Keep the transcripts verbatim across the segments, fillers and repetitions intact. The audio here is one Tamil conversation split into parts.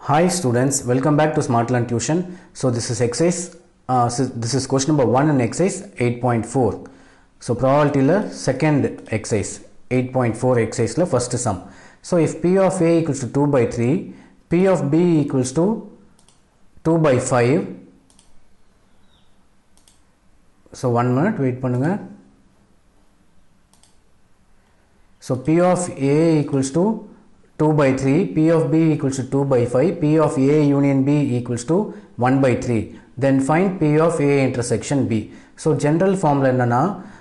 Hi students, welcome back to SmartLearn Tuition. So this is exercise, uh, so this is question number one in exercise eight point four. So probability la second exercise, eight point four exercise la first sum. So if P of A equals to two by three, P of B equals to two by five. So one minute, wait pannunga. So P of A equals to two by three, P of B equals to two by five, P of A union B equals to one by three. Then find P of A intersection B. So general formula என்னன்னா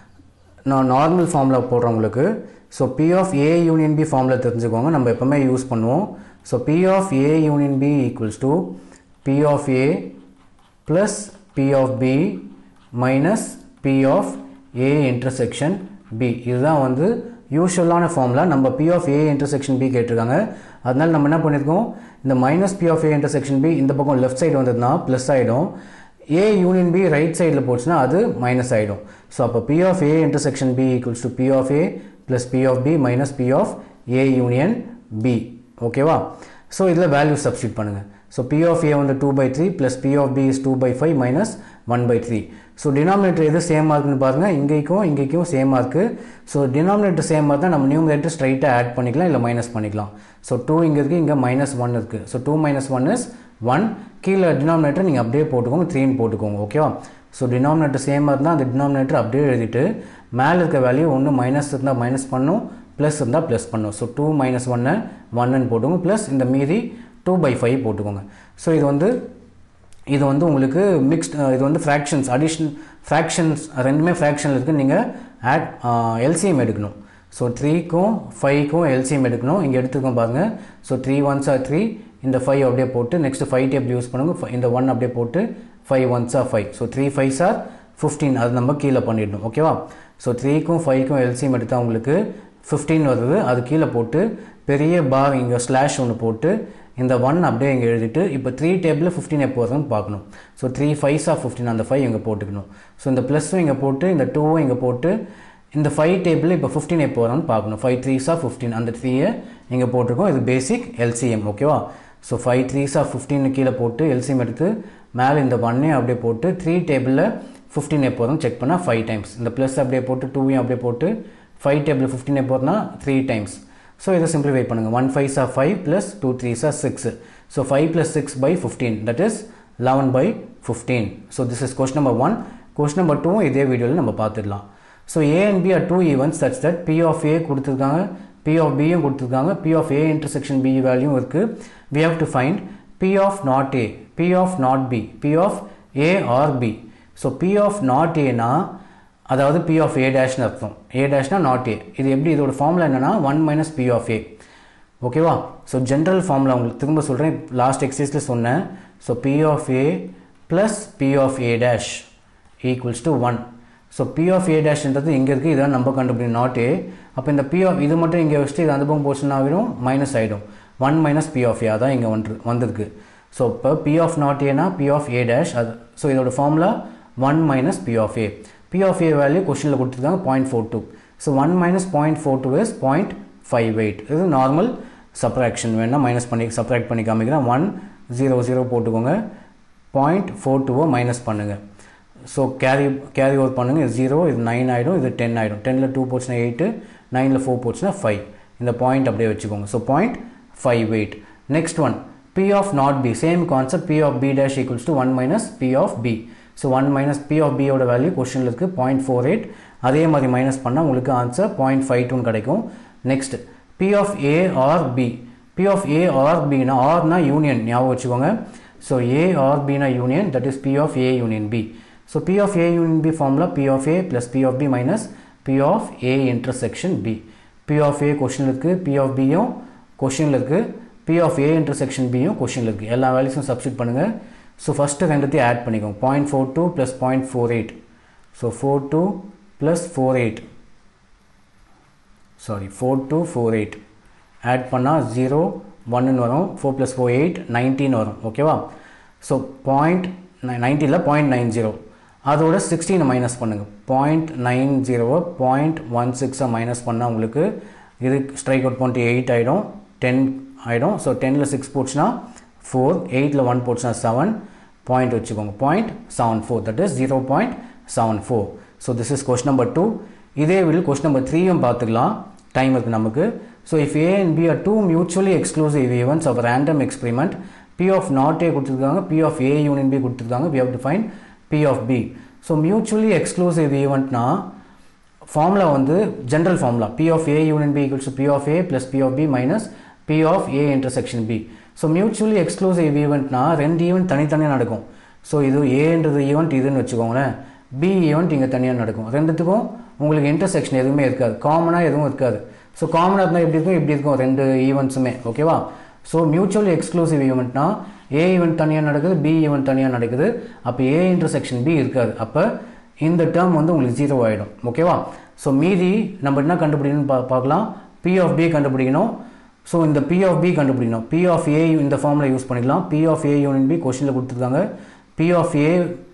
நான் நார்மல் ஃபார்முலா போடுறேன் உங்களுக்கு. So P of A union B formula தெரிஞ்சுக்கோங்க, நம்ம எப்பவுமே யூஸ் பண்ணுவோம். So P of A union B equals to P of A plus P of B minus P of A intersection B. இதுதான் வந்து யூஷுவலான ஃபார்முலா. நம்ம P of A intersection B கேட்டிருக்காங்க, அதனால நம்ம என்ன பண்ணியிருக்கோம், இந்த minus P of A intersection B இந்த பக்கம் லெஃப்ட் சைடு வந்ததுன்னா ப்ளஸ் ஆகிடும், A union B ரைட் சைடில் போச்சுன்னா அது மைனஸ் ஆகிடும். ஸோ அப்போ P of A intersection B equals to P of A plus P of B minus P of A union B. ஓகேவா? ஸோ இதில் வேல்யூ சப்ஸ்டியூட் பண்ணுங்கள். ஸோ P of A வந்து two by three plus P of B is two by five minus one by three. So denominator எது சேமாக இருக்குன்னு பாருங்கள், இங்கேக்கும் இங்கேக்கும் சேமாக இருக்குது. ஸோ டினாமினேட்டர் சேமாக தான் நம்ம நியூமரேட்டர் ஸ்ட்ரைட்டாக ஆட் பண்ணிக்கலாம், இல்லை மைனஸ் பண்ணிக்கலாம். ஸோ டூ இங்கே இருக்குது, இங்கே மைனஸ் ஒன் இருக்குது. So two minus one is one. கீழே டினாமினேட்டர் நீங்கள் அப்படியே போட்டுக்கோங்க, த்ரீன்னு போட்டுக்கோங்க. ஓகேவா? ஸோ டினாமினேட்டர் சேமாக இருந்தால் அந்த டினாமினேட்டர் அப்படியே எழுதிட்டு மேலே இருக்க வேல்யூ ஒன்று மைனஸ் இருந்தால் மைனஸ் பண்ணும், ப்ளஸ் இருந்தால் ப்ளஸ் பண்ணும். ஸோ டூ மைனஸ் ஒன்று ஒன்னு போட்டுக்கோங்க, ப்ளஸ் இந்த மீதி டூ பை ஃபைவ் போட்டுக்கோங்க. ஸோ இது வந்து இது வந்து உங்களுக்கு மிக்ஸ்ட், இது வந்து ஃப்ராக்ஷன்ஸ், அடிஷன் ஃப்ராக்ஷன்ஸ் ரெண்டுமே ஃப்ராக்ஷனில் இருக்குது. நீங்கள் ஆட் எல்சிஎம் எடுக்கணும். ஸோ த்ரீக்கும் ஃபைவ்க்கும் எல்சிஎம் எடுக்கணும். இங்கே எடுத்துக்கோங்க பாருங்கள். So three ones are three, இந்த ஃபைவ் அப்படியே போட்டு நெக்ஸ்ட் ஃபைவ் டேபிள் யூஸ் பண்ணுங்க, இந்த ஒன் அப்படியே போட்டு five ones are five. So three fives are fifteen, அது நம்ம கீழே பண்ணிடணும். ஓகேவா? ஸோ த்ரீக்கும் ஃபைவ்க்கும் எல்சிஎம் எடுத்தால் உங்களுக்கு ஃபிஃப்டீன் வருது, அது கீழே போட்டு பெரிய பார் இங்கே ஸ்லாஷ் ஒன்று போட்டு இந்த ஒன் அப்படியே இங்கே எழுதிட்டு இப்போ த்ரீ டேபிளில் ஃபிஃப்டீன் எப்போ வருதுன்னு பார்க்கணும். So three fives of fifteen, அந்த ஃபைவ் இங்கே போட்டுக்கணும். ஸோ இந்த ப்ளஸ்ஸும் இங்கே போட்டு இந்த டூவும் இங்கே போட்டு இந்த ஃபைவ் டேபிளில் இப்போ ஃபிஃப்டீன் எப்போ வரும்னு பார்க்கணும். ஃபைவ் த்ரீஸ் ஆஃப் ஃபிஃப்டீன், அந்த த்ரீயை இங்கே போட்டிருக்கோம். இது பேசிக் எல்சிஎம். ஓகேவா? So five threes of fifteen கீழே போட்டு எல்சிஎம் எடுத்து மேலே இந்த ஒன்னையும் அப்படியே போட்டு த்ரீ டேபிளில் ஃபிஃப்டீன் எப்போ வரும்னு செக் பண்ணால் ஃபைவ் டைம்ஸ். இந்த ப்ளஸ் அப்படியே போட்டு டூவையும் அப்படியே போட்டு ஃபைவ் டேபிள் ஃபிஃப்டீன் எப்போ வரும்னா த்ரீ டைம்ஸ். ஸோ இதை சிம்பிளிஃபை பண்ணுங்கள். One fives of five plus two threes of six. So five plus six by fifteen, that is eleven by fifteen. So this is question number one. Question number two இதே வீடியோவில் நம்ம பார்த்துடலாம். So A and B are two events such that P of A கொடுத்துருக்காங்க, P of Bயும் கொடுத்துருக்காங்க, P of A intersection B வேல்யூவும் இருக்குது. we have to find P of not A, P of not B, P of A or B. So P of not A னா அதாவது P of A டேஷ்னு அர்த்தம், A டேஷ்னா நாட் A. இது எப்படி, இதோட ஃபார்முலா என்னன்னா one minus P of A. ஓகேவா? ஸோ ஜென்ரல் ஃபார்முலா உங்களுக்கு திரும்ப சொல்கிறேன், லாஸ்ட் எக்ஸசைஸில் சொன்னேன். So P of A plus P of A dash equals to one. So P of A டேஷ்ன்றது இங்கே இருக்குது, இதான் நம்ம கண்டுபிடிக்கும் நாட் A. அப்போ இந்த P of இது மட்டும் இங்கே வச்சுட்டு இது அந்த பக்கம் போச்சுன்னா ஆகிடும், மைனஸ் ஆகிடும். One minus P of A அதான் இங்கே வந்து வந்திருக்கு. ஸோ இப்போ P of not Aனா P of A டேஷ் அது. ஸோ இதோட formula one minus P of A. P of A value கொஸ்டினில் கொடுத்துருக்காங்க point four two. So one minus point four two is point five eight. இது நார்மல் சப்ராக்ஷன், வேணால் மைனஸ் பண்ணி சப்ராக்ட் பண்ணி காமிக்கிறேன். ஒன் ஜீரோ ஜீரோ போட்டுக்கோங்க, பாயிண்ட் ஃபோர் டூவை மைனஸ் பண்ணுங்கள். ஸோ கேரி கேரி ஓவர் பண்ணுங்கள். இது ஜீரோ, இது நைன் ஆகிடும், இது டென் ஆகிடும். டெனில் டூ போச்சுன்னா எயிட்டு, நைனில் ஃபோர் போச்சுன்னா ஃபைவ். இந்த பாயிண்ட் அப்படியே வச்சுக்கோங்க. So point five eight. Next one P of not B, same concept. P of B dash equals to one minus P of B. So one minus P of B ஓட வேல்யூ கொஸ்டினில் இருக்குது பாயிண்ட் ஃபோர் எயிட். அதே மாதிரி மைனஸ் பண்ணால் உங்களுக்கு ஆன்சர் பாயிண்ட் ஃபைவ் டூன்னு கிடைக்கும். Next P of A or B. P of A or B னா ஆர்னா யூனியன் ஞாபகம் வச்சுக்கோங்க. ஸோ A or B னா union, that is P of A union B. So P of A union B formula P of A plus P of B minus P of A intersection B. P of A கொஸ்டினில் இருக்குது, P of Bயும் கொஸ்டினில் இருக்குது, P of A intersection Bயும் கொஸ்டினில் இருக்குது. எல்லா வேல்யூஸும் சப்ஸ்டியூட் பண்ணுங்கள். ஸோ ஃபஸ்ட்டு ரெண்டுத்தையும் ஆட் பண்ணிக்கோங்க. Point four two plus point four eight. So four two plus four eight sorry four two four eight add பண்ணால் ஜீரோ ஒன்னு வரும். Four plus four eight nineteen வரும். ஓகேவா? ஸோ பாயிண்ட் நைன்டீனில் பாயிண்ட் நைன் ஜீரோ, அதோட சிக்ஸ்டீனை மைனஸ் பண்ணுங்கள். பாயிண்ட் நைன் ஜீரோவை பாயிண்ட் ஒன் சிக்ஸை மைனஸ் பண்ணால் உங்களுக்கு இது ஸ்ட்ரைக் அவுட் பண்ணிட்டு எயிட் ஆகிடும், டென் ஆகிடும். ஸோ டெனில் சிக்ஸ் போச்சுன்னா four, eight ல one போச்சுனா seven, point வச்சுக்கோங்க zero point seven four, that is zero point seven four. So this is question number two. இதே will question number three யும் பார்த்துக்கலாம், டைம் இருக்கு நமக்கு. So if A and B are two mutually exclusive events of a random experiment, P of not A கொடுத்திருக்காங்க, P of A union B கொடுத்திருக்காங்க, we have to find P of B. So mutually exclusive event na formula வந்து general formula P of A union B equals to P of A plus P of B minus P of A intersection B. So mutually exclusive event na ரெண்டு event தனித்தனியா நடக்கும். So இது A ன்றது event இதுன்னு வெச்சுக்கோங்களேன், B event இங்க தனியா நடக்கும். ரெண்டுத்துக்கும் உங்களுக்கு intersection எதுவுமே இருக்காது, காமனா எதுவும் இருக்காது. So காமனா இருந்தா எப்படி இருக்கும், இப்படி இருக்கும் ரெண்டு ஈவென்ட்ஸுமே, ஓகேவா? So mutually exclusive event na A event தனியா நடக்குது, B event தனியா நடக்குது, அப்ப A intersection B இருக்காது, அப்ப இந்த டேர்ம் வந்து உங்களுக்கு ஜீரோ ஆயிடும், ஓகேவா? So மீதி நம்ம என்ன கண்டுபிடிக்கணும் பார்க்கலாம், P of B கண்டுபிடிக்கணும். So இந்த P of B கண்டுபிடிக்கணும், P of A இந்த ஃபார்முலா யூஸ் பண்ணிக்கலாம். P of A union B क्वेश्चनல கொடுத்திருக்காங்க, P of A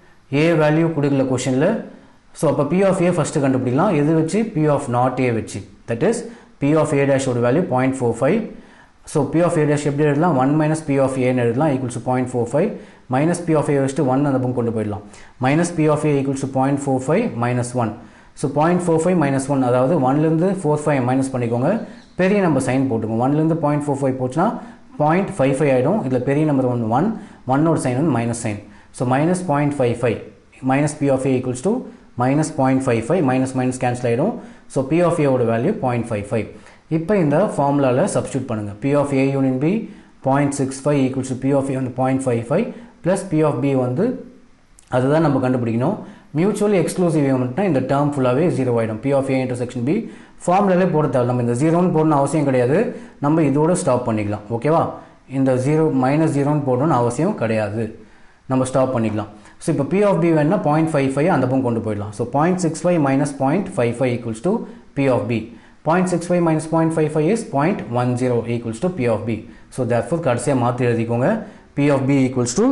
A value கொடுக்கல क्वेश्चनல. So அப்ப P of A ஃபர்ஸ்ட் கண்டுபிடிக்கலாம், எது வெச்சு, P of not A வெச்சு, that is P of A dash ஓட value zero point four five. So P of A dash எப்படி எழுதலாம், one minus P of A ன்னு எழுதலாம், equals to zero point four five, minus P of A வச்சுட்டு one அந்த பக்கம் கொண்டு போயிடலாம், minus P of A equals to zero point four five minus one. So zero point four five minus one, அதாவது one ல இருந்து forty-five மைனஸ் பண்ணிக்கோங்க, பெரிய நம்பர் சைன் போட்டுக்கோங்க. one ல இருந்து zero point four five போச்சுனா zero point five five ஆயிடும், இதுல பெரிய நம்பர் one, one, one ஓட சைன் வந்து minus sign. So minus zero point five five minus P of A equals to minus zero point five five, minus minus cancel ஆயிடும். So P of A ஓட value zero point five five. இப்போ இந்த ஃபார்முலால சப்ஸ்டிட்யூட் பண்ணுங்க, P of A union B zero point six five equals to P of A வந்து zero point five five plus P of B வந்து அதுதான் நம்ம கண்டுபிடிக்கணும். மியூச்சுவலி எக்ஸ்க்ளூசிவ் eventனா இந்த டேர்ம் ஃபுல்லாவே ஜீரோ ஆயிடும். P of A intersection B ஃபார்முலாலே போட தேவை, நம்ம இந்த ஜீரோன்னு போடணும் அவசியம் கிடையாது, நம்ம இதோட ஸ்டாப் பண்ணிக்கலாம், ஓகேவா? இந்த ஜீரோ மைனஸ் ஜீரோன்னு போடணும்னு அவசியம் கிடையாது, நம்ம ஸ்டாப் பண்ணிக்கலாம். ஸோ இப்போ P of B வேணும்னா zero point five five அந்த பக்கம் கொண்டு போயிடலாம். So zero point six five minus zero point five five equals to P of B. zero point six five minus zero point five five is zero point one zero equals to P of B. So therefore கடைசியா மாத்தி எழுதிக்கோங்க, P of B equals to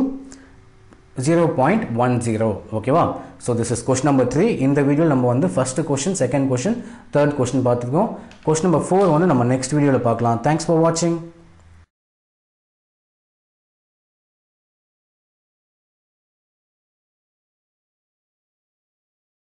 zero point one zero, ஓகேவா? So this is question number three. இந்த வீடியோல நம்ம வந்து first question, second question, third question பார்த்துக்கோம். Question number four வந்து நம்ம next வீடியோல பார்க்கலாம். Thanks for watching.